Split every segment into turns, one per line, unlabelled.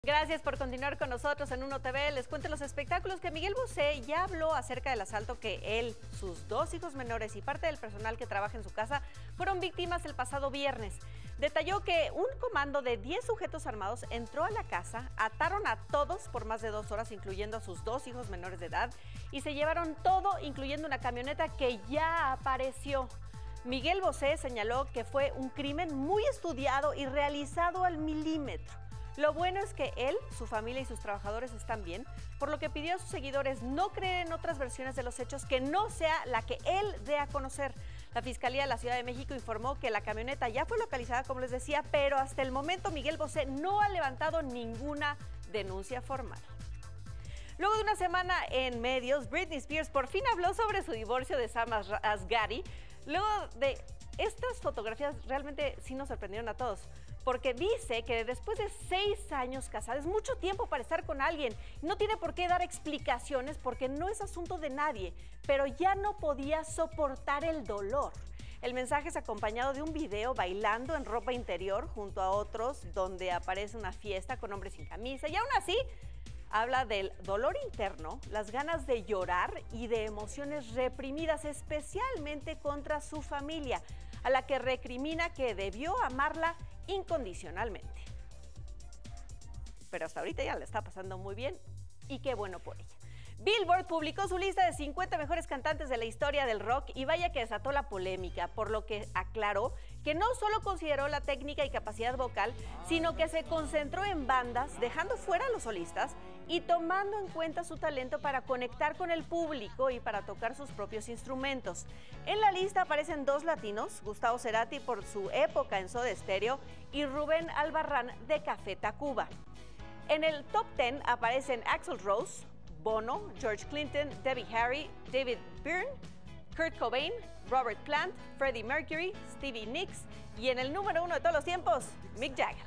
Gracias por continuar con nosotros en Uno TV. Les cuento los espectáculos que Miguel Bosé ya habló acerca del asalto que él, sus dos hijos menores y parte del personal que trabaja en su casa fueron víctimas el pasado viernes. Detalló que un comando de 10 sujetos armados entró a la casa, ataron a todos por más de 2 horas, incluyendo a sus dos hijos menores de edad, y se llevaron todo, incluyendo una camioneta que ya apareció. Miguel Bosé señaló que fue un crimen muy estudiado y realizado al milímetro. Lo bueno es que él, su familia y sus trabajadores están bien, por lo que pidió a sus seguidores no creer en otras versiones de los hechos que no sea la que él dé a conocer. La Fiscalía de la Ciudad de México informó que la camioneta ya fue localizada, como les decía, pero hasta el momento Miguel Bosé no ha levantado ninguna denuncia formal. Luego de una semana en medios, Britney Spears por fin habló sobre su divorcio de Sam Asghari. Luego de estas fotografías realmente sí nos sorprendieron a todos, porque dice que después de 6 años casada es mucho tiempo para estar con alguien. No tiene por qué dar explicaciones porque no es asunto de nadie, pero ya no podía soportar el dolor. El mensaje es acompañado de un video bailando en ropa interior junto a otros, donde aparece una fiesta con hombres sin camisa, y aún así habla del dolor interno, las ganas de llorar y de emociones reprimidas, especialmente contra su familia, a la que recrimina que debió amarla incondicionalmente. Pero hasta ahorita ya le está pasando muy bien y qué bueno por ella. Billboard publicó su lista de 50 mejores cantantes de la historia del rock y vaya que desató la polémica, por lo que aclaró que no solo consideró la técnica y capacidad vocal, sino que se concentró en bandas, dejando fuera a los solistas y tomando en cuenta su talento para conectar con el público y para tocar sus propios instrumentos. En la lista aparecen 2 latinos, Gustavo Cerati por su época en Soda Stereo y Rubén Albarrán de Café Tacuba. En el top 10 aparecen Axl Rose, Bono, George Clinton, Debbie Harry, David Byrne, Kurt Cobain, Robert Plant, Freddie Mercury, Stevie Nicks y en el número 1 de todos los tiempos, Mick Jagger.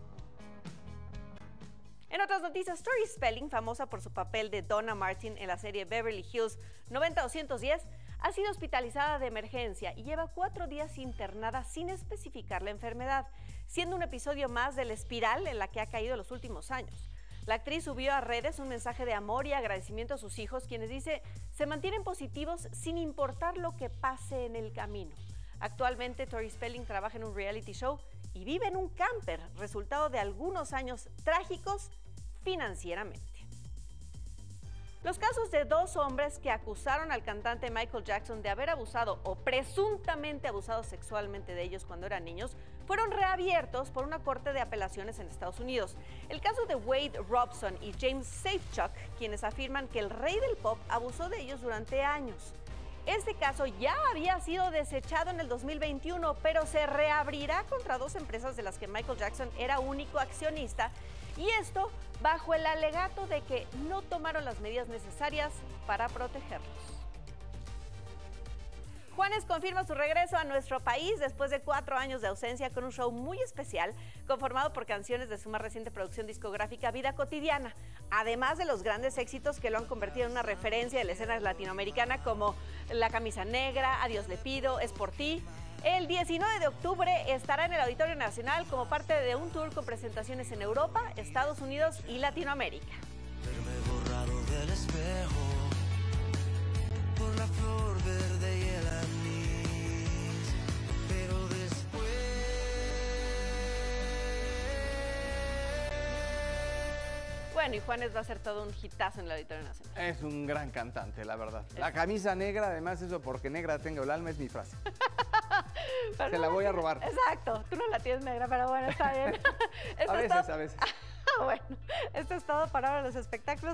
En otras noticias, Tori Spelling, famosa por su papel de Donna Martin en la serie Beverly Hills 90210, ha sido hospitalizada de emergencia y lleva 4 días internada sin especificar la enfermedad, siendo un episodio más de la espiral en la que ha caído en los últimos años. La actriz subió a redes un mensaje de amor y agradecimiento a sus hijos, quienes dice se mantienen positivos sin importar lo que pase en el camino. Actualmente, Tori Spelling trabaja en un reality show y vive en un camper, resultado de algunos años trágicos financieramente. Los casos de 2 hombres que acusaron al cantante Michael Jackson de haber abusado o presuntamente abusado sexualmente de ellos cuando eran niños fueron reabiertos por una corte de apelaciones en Estados Unidos. El caso de Wade Robson y James Safechuck, quienes afirman que el rey del pop abusó de ellos durante años. Este caso ya había sido desechado en el 2021, pero se reabrirá contra 2 empresas de las que Michael Jackson era único accionista, y esto bajo el alegato de que no tomaron las medidas necesarias para protegerlos. Juanes confirma su regreso a nuestro país después de 4 años de ausencia con un show muy especial conformado por canciones de su más reciente producción discográfica Vida Cotidiana, además de los grandes éxitos que lo han convertido en una referencia de la escena latinoamericana como La Camisa Negra, Adiós le pido, Es por ti. El 19 de octubre estará en el Auditorio Nacional como parte de un tour con presentaciones en Europa, Estados Unidos y Latinoamérica.
Verme borrado del espejo por la flor verde y el anís, pero después
Bueno, y Juanes va a ser todo un hitazo en el Auditorio Nacional.
Es un gran cantante, la verdad. La camisa negra, además, eso porque negra tengo el alma, es mi frase. Se la voy a robar.
Exacto, tú no la tienes negra, pero bueno, está bien.
A veces.
Bueno, esto es todo para ahora los espectáculos.